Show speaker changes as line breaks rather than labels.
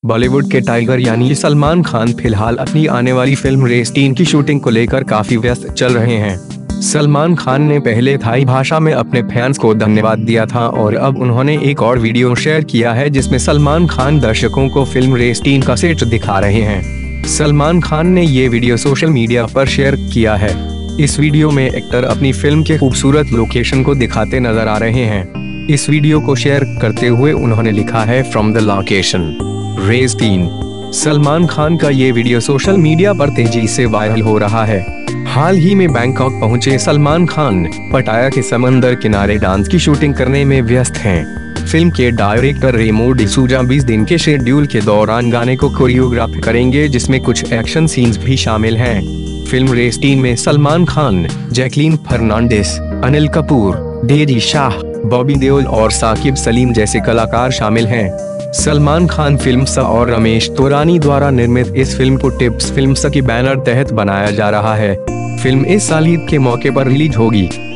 बॉलीवुड के टाइगर यानी सलमान खान फिलहाल अपनी आने वाली फिल्म रेस 3 की शूटिंग को लेकर काफी व्यस्त चल रहे हैं। सलमान खान ने पहले थाई भाषा में अपने फैंस को धन्यवाद दिया था और अब उन्होंने एक और वीडियो शेयर किया है जिसमें सलमान खान दर्शकों को फिल्म रेस 3 का सेट दिखा रहे हैं। सलमान खान ने ये वीडियो सोशल मीडिया पर शेयर किया है। इस वीडियो में एक्टर अपनी फिल्म के खूबसूरत लोकेशन को दिखाते नजर आ रहे हैं। इस वीडियो को शेयर करते हुए उन्होंने लिखा है from the location Race 3। Salman Khan का ये वीडियो सोशल मीडिया पर तेजी से वायरल हो रहा है। हाल ही में बैंकॉक पहुंचे सलमान खान पटाया के समंदर किनारे डांस की शूटिंग करने में व्यस्त हैं। फिल्म के डायरेक्टर रेमो डिसूजा 20 दिन के शेड्यूल के दौरान गाने को कोरियोग्राफ करेंगे, जिसमें कुछ एक्शन सीन्स भी शामिल हैं। फिल्म रेस 3 में सलमान खान, जैकलीन फर्नांडिस, अनिल कपूर, डेजी शाह, बॉबी देओल और साकिब सलीम जैसे कलाकार शामिल हैं। सलमान खान फिल्म्स और रमेश तौरानी द्वारा निर्मित इस फिल्म को टिप्स फिल्म्स के बैनर तहत बनाया जा रहा है। फिल्म इस साल ईद के मौके पर रिलीज होगी।